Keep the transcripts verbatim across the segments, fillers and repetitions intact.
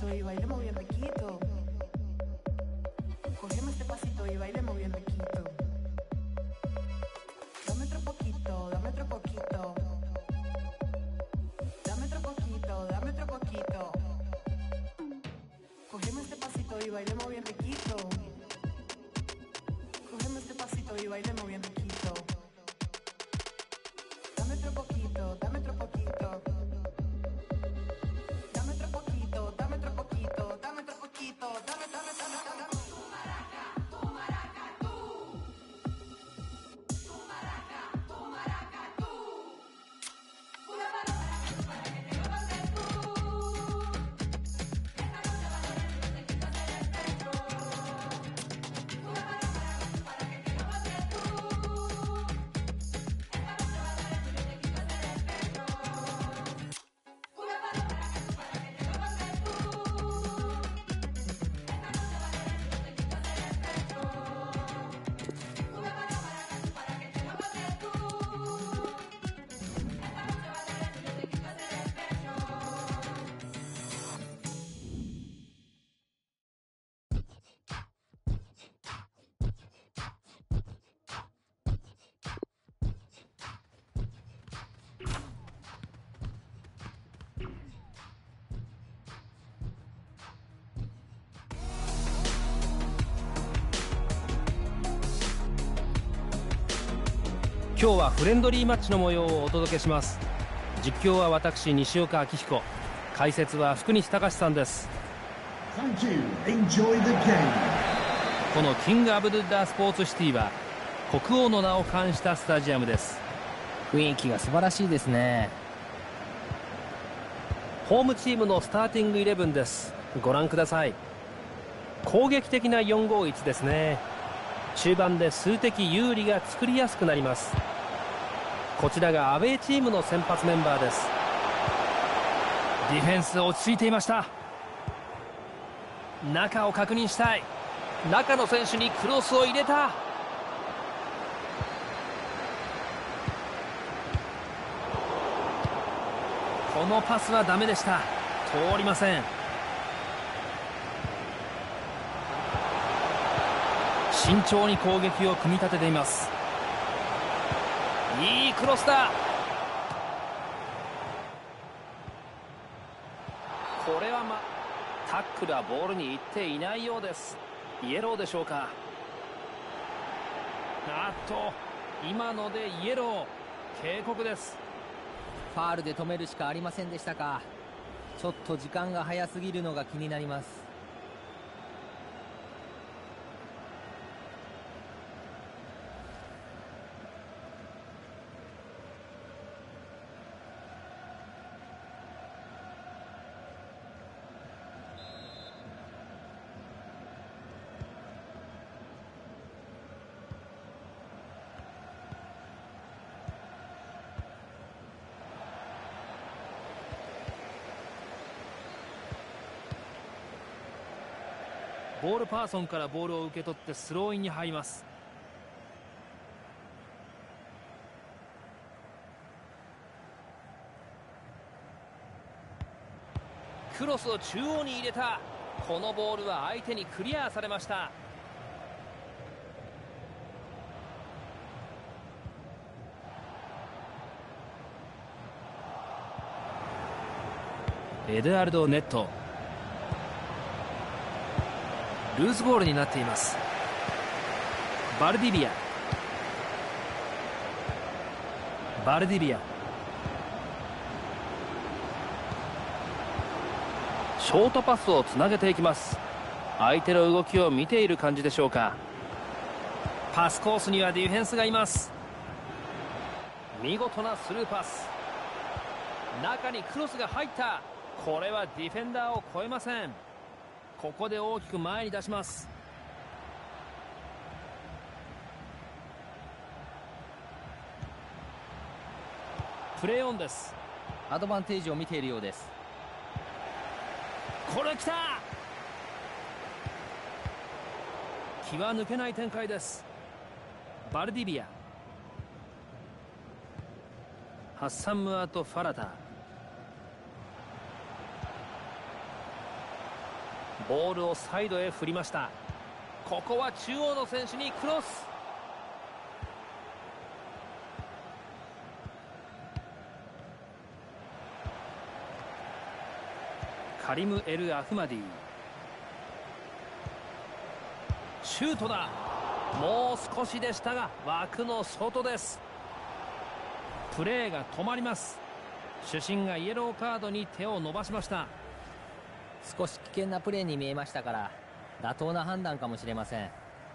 y bailemos bien riquito. Cogemos este pasito y bailemos bien riquito. Dame otro poquito, dame otro poquito. Dame otro poquito, dame otro poquito. Cogemos este pasito y bailemos bien riquito. Cogemos este pasito y bailemos bien riquito. Dame otro poquito, dame otro poquito. Dame otro poquito, dame otro poquito, dame otro poquito, dame, dame, dame, dame. 今日はフレンドリーマッチの模様をお届けします。実況は私西岡明彦、解説は福西隆さんです。 Thank you. Enjoy the game. このキングアブドゥッラースポーツシティは国王の名を冠したスタジアムです。 雰囲気が素晴らしいですね。 ホームチームのスターティングイレブンです。ご覧ください。攻撃的な よんごいち ですね。中盤で数的有利が作りやすくなります。こちらがアウェーチームの先発メンバーです。ディフェンス落ち着いていました。中を確認したい。中の選手にクロスを入れた。このパスはダメでした。通りません。慎重に攻撃を組み立てています。いいクロスだ。これはまタックルはボールに行っていないようです。イエローでしょうか。あっと今のでイエロー、警告です。 ファールで止めるしかありませんでしたか。ちょっと時間が早すぎるのが気になります。 ボールパーソンからボールを受け取ってスローインに入ります。クロスを中央に入れた。このボールは相手にクリアされました。エドゥアルド・ネット、ルーズボールになっています。バルディビア、バルディビア、ショートパスをつなげていきます。相手の動きを見ている感じでしょうか。パスコースにはディフェンスがいます。見事なスルーパス。中にクロスが入った。これはディフェンダーを越えません。ここで大きく前に出します。プレーオンです。 アドバンテージを見ているようです。 これ来た。気は抜けない展開です。バルディビア、ハッサン・ムアート・ファラタ、 ボールをサイドへ振りました。ここは中央の選手にクロス。カリム・エル・アフマディ、シュートだ。もう少しでしたが枠の外です。プレーが止まります。主審がイエローカードに手を伸ばしました。 少し危険なプレーに見えましたから妥当な判断かもしれません。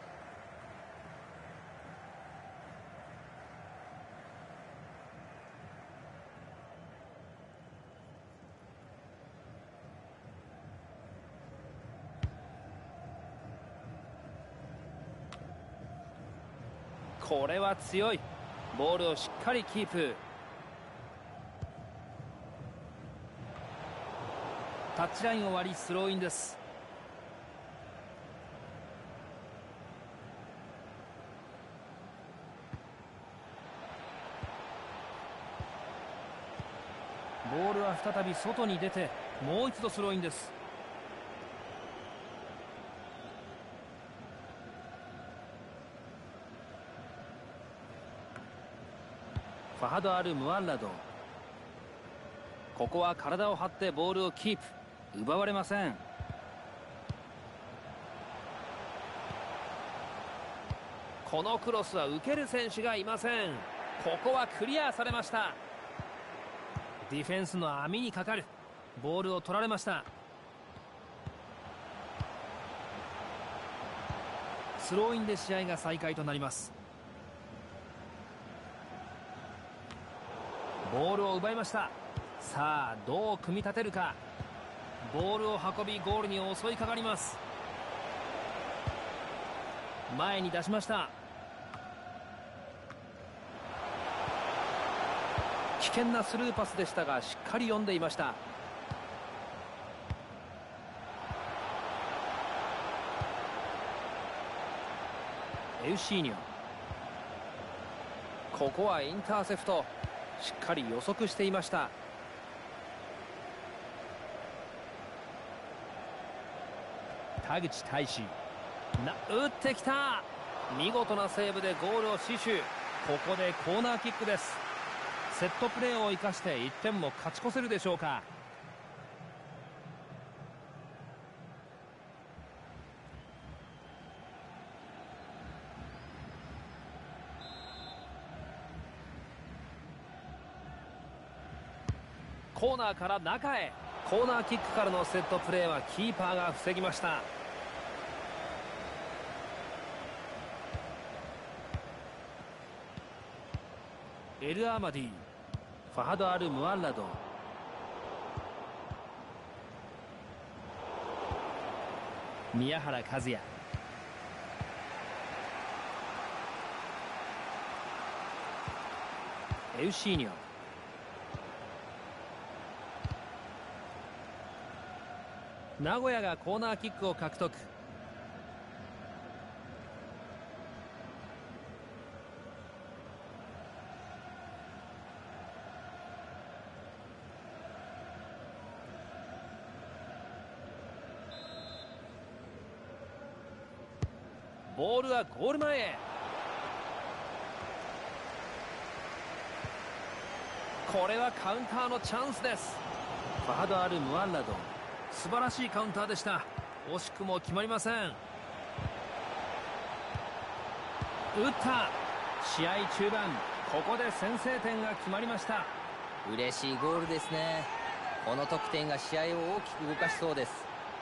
これは強い。ボールをしっかりキープ。タッチラインを割りスローインです。ボールは再び外に出てもう一度スローインです。ファハド・アル・ムアンラド、ここは体を張ってボールをキープ。奪われません。このクロスは受ける選手がいません。ここはクリアされました。ディフェンスの網にかかる。ボールを取られました。スローインで試合が再開となります。ボールを奪いました。さあどう組み立てるか。ボールを運びゴールに襲いかかります。前に出しました。危険なスルーパスでしたがしっかり読んでいました。エウシーニョ、ここはインターセプト。しっかり予測していました。田口大志、な打ってきた。見事なセーブでゴールを死守。ここでコーナーキックです。セットプレーを生かしていってんも勝ち越せるでしょうか。コーナーから中へ。コーナーキックからのセットプレーはキーパーが防ぎました。エル・アーマディ、ファハド・アル・ムアンラド、宮原和也、エウシーニョ、名古屋がコーナーキックを獲得。ボールはゴール前へ。これはカウンターのチャンスです。ファハド・アル・ムアンラド、素晴らしいカウンターでした。惜しくも決まりません。打った。試合中盤、ここで先制点が決まりました。 嬉しいゴールですね。この得点が試合を大きく動かしそうです。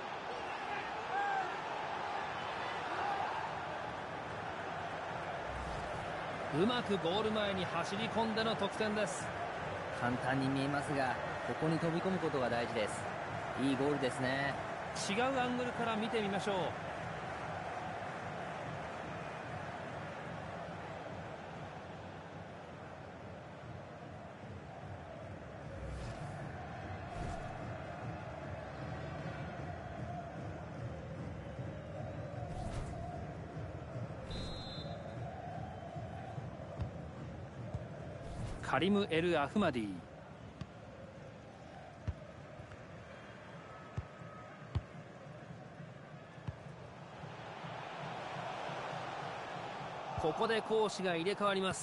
うまくゴール前に走り込んでの得点です。 簡単に見えますがここに飛び込むことが大事です。いいゴールですね。 違うアングルから見てみましょう。カリム・エル・アフマディ、 こで攻守が入れ替わります。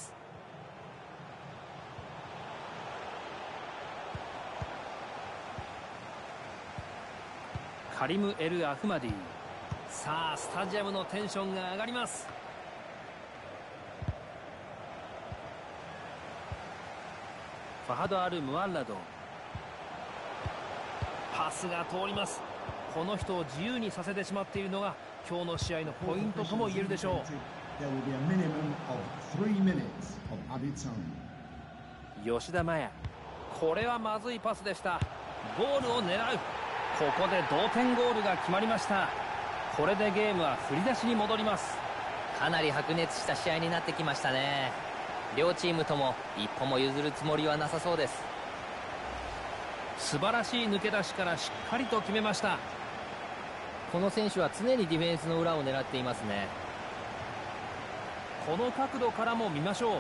カリム・エル・アフマディ。さあスタジアムのテンションが上がります。ファハド・アル・ムアッラド。パスが通ります。この人を自由にさせてしまっているのが今日の試合のポイントとも言えるでしょう。吉田麻也。これはまずいパスでした。ゴールを狙う。ここで同点ゴールが決まりました。これでゲームは振り出しに戻ります。 かなり白熱した試合になってきましたね。両チームとも一歩も譲るつもりはなさそうです。 素晴らしい抜け出しからしっかりと決めました。 この選手は常にディフェンスの裏を狙っていますね。 この角度からも見ましょう。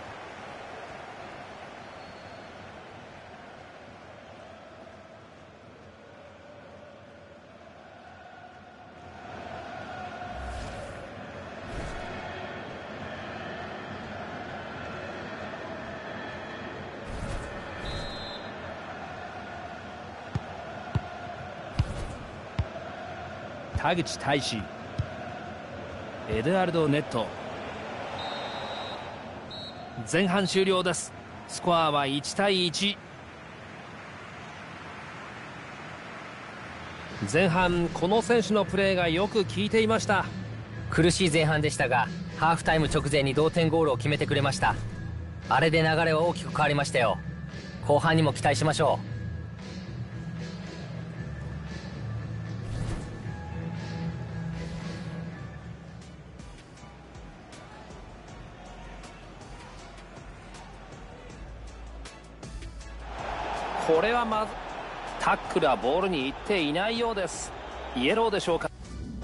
田口大志、エドゥアルド・ネット。前半終了です。スコアはいちたいいち。前半この選手のプレーがよく効いていました。 苦しい前半でしたがハーフタイム直前に同点ゴールを決めてくれました。あれで流れは大きく変わりましたよ。後半にも期待しましょう。 これはまずタックルはボールに行っていないようです。イエローでしょうか。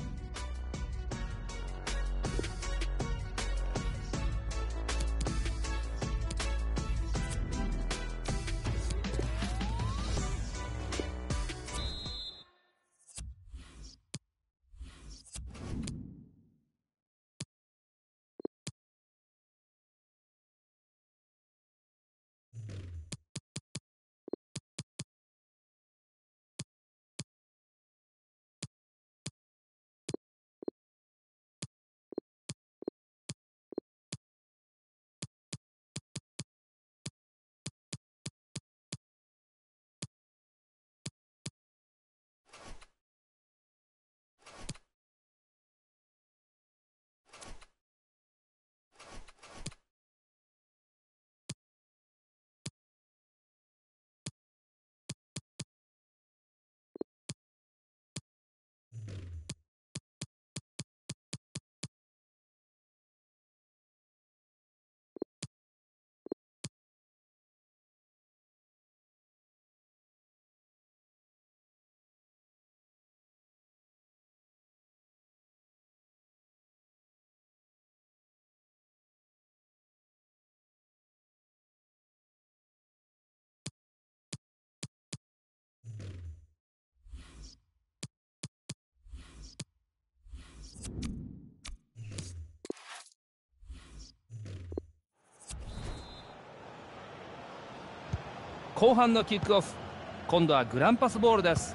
後半のキックオフ。今度はグランパスボールです。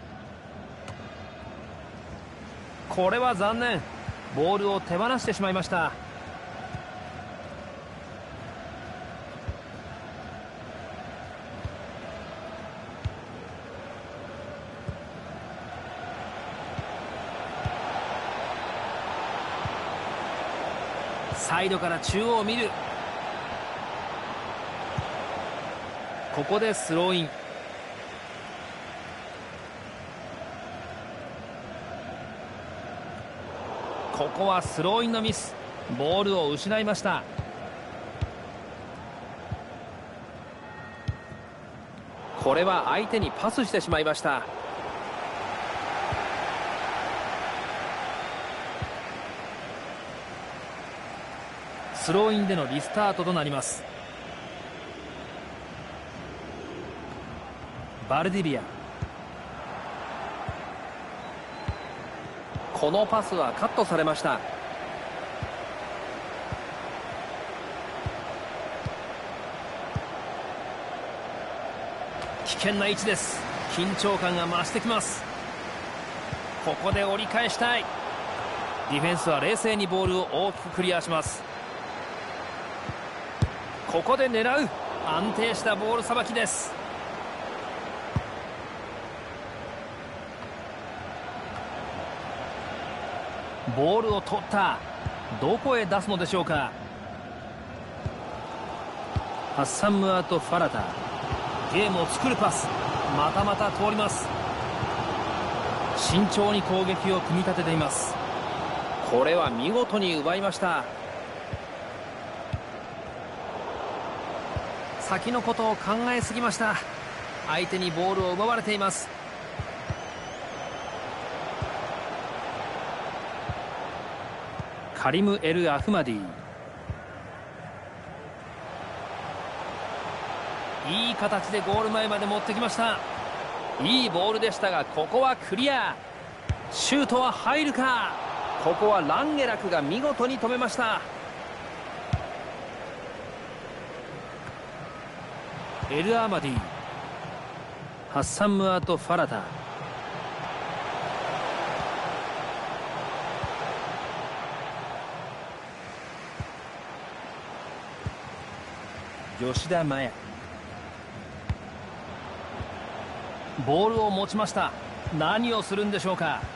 これは残念。ボールを手放してしまいました。サイドから中央を見る。ここでスローイン。ここはスローインのミス。ボールを失いました。これは相手にパスしてしまいました。スローインでのリスタートとなります。バルディビア。このパスはカットされました。 危険な位置です。緊張感が増してきます。ここで折り返したい。ディフェンスは冷静にボールを大きくクリアします。ここで狙う。安定したボールさばきです。ボールを取った。どこへ出すのでしょうか。ハッサン・ムアート・ファラタ。ゲームを作るパス。またまた通ります。慎重に攻撃を組み立てています。これは見事に奪いました。先のことを考えすぎました。相手にボールを奪われています。カリム・エル・アフマディ。いい形でゴール前まで持ってきました。いいボールでしたが、ここはクリア。シュートは入るか。ここはランゲラクが見事に止めました。エル・アマディ。ハッサン・ムアート・ファラタ。吉田麻也。ボールを持ちました。何をするんでしょうか。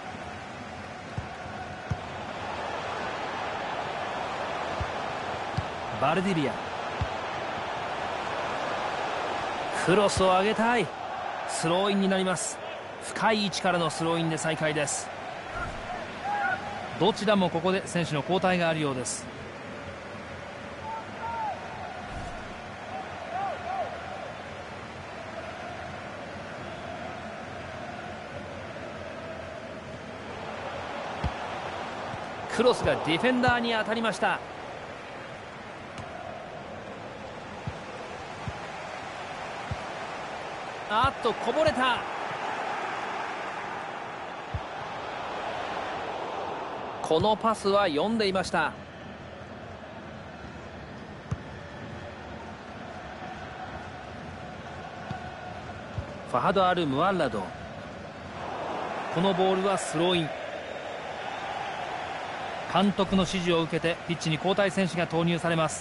バルディビア。クロスを上げたい。スローインになります。深い位置からのスローインで再開です。どちらもここで選手の交代があるようです。クロスがディフェンダーに当たりました。あっとこぼれた。このパスは読んでいました。ファハド・アル・ムアッラド。このボールはスローイン。監督の指示を受けてピッチに交代選手が投入されます。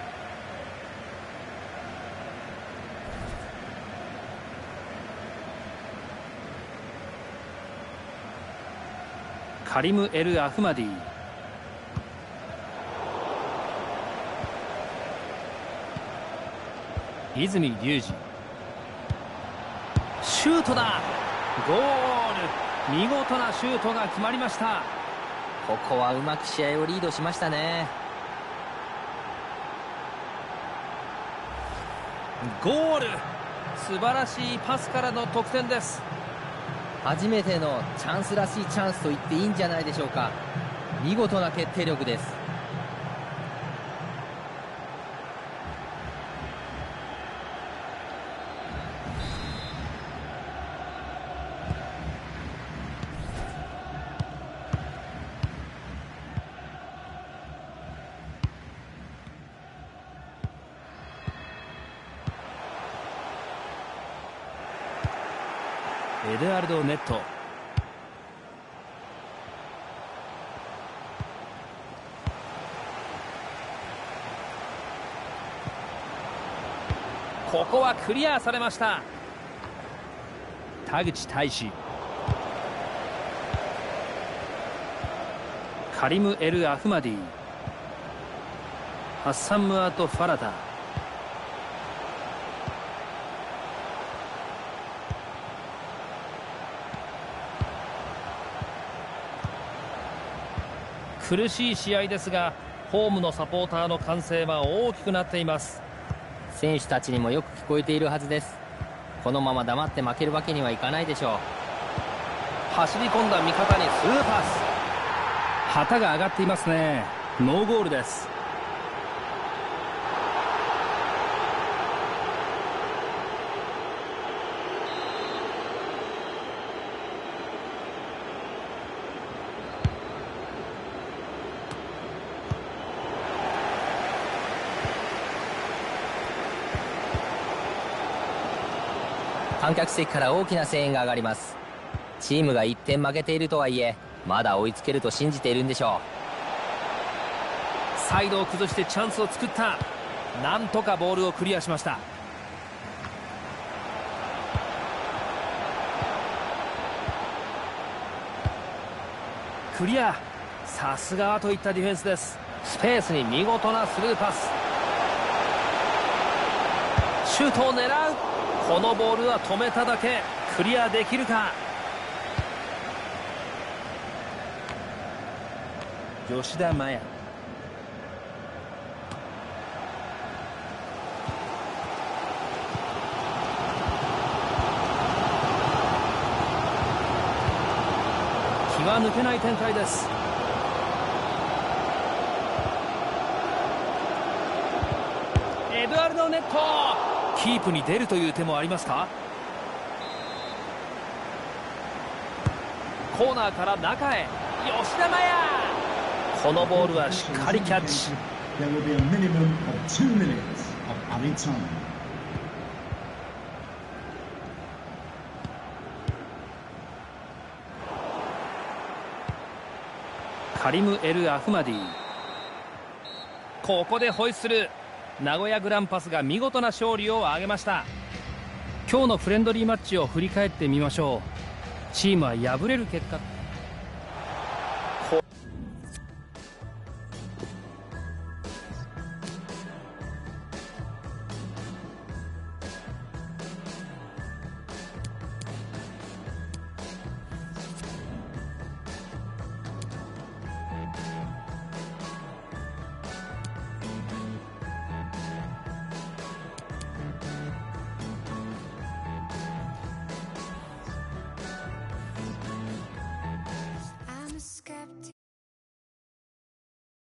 カリム・エル・アフマディ。泉隆二。シュートだ。ゴール。見事なシュートが決まりました。 ここはうまく試合をリードしましたね。 ゴール。素晴らしいパスからの得点です。 初めてのチャンスらしいチャンスと言っていいんじゃないでしょうか。見事な決定力です。 エドゥアルド・ネット。ここはクリアされました。田口大志。カリム・エル・アフマディ。ハッサン・ムアート・ファラタ。苦しい試合ですが、ホームのサポーターの歓声は大きくなっています。 選手たちにもよく聞こえているはずです。このまま黙って負けるわけにはいかないでしょう。 走り込んだ味方にスルーパス。旗が上がっていますね。ノーゴールです。 観客席から大きな声援が上がります。チームがいってん負けているとはいえ、まだ追いつけると信じているんでしょう。サイドを崩してチャンスを作った。なんとかボールをクリアしました。クリア。さすがといったディフェンスです。スペースに見事なスルーパス。シュートを狙う。このボールは止めただけ。クリアできるか。吉田麻也。気は抜けない展開です。エドアルド・ネット。キープに出るという手もありますか。コーナーから中へ。吉田麻也。このボールはしっかりキャッチ。 There will be a minimum of two minutes of added time. カリム・エル・アフマディ。ここでホイッスル。名古屋グランパスが見事な勝利を挙げました。今日のフレンドリーマッチを振り返ってみましょう。チームは敗れる結果。